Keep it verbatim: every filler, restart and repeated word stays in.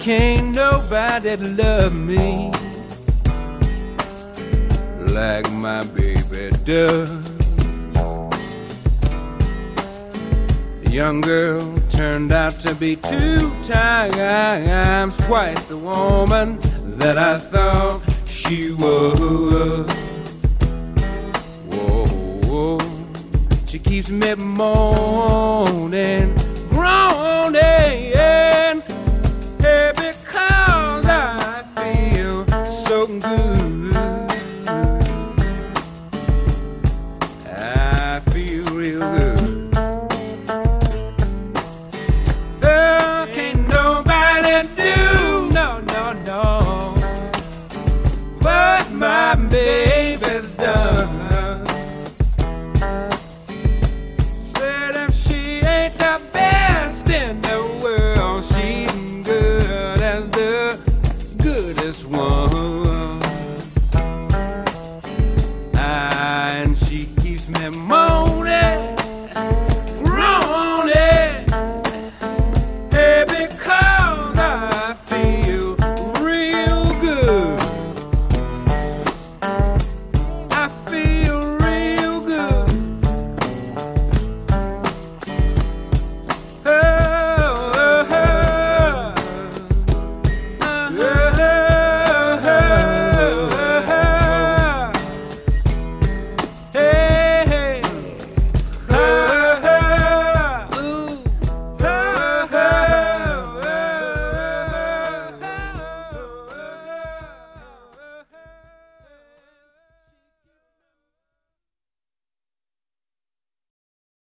can't nobody love me like my baby does. The young girl turned out to be two times twice the woman that I thought she was. Whoa, whoa. She keeps me moaning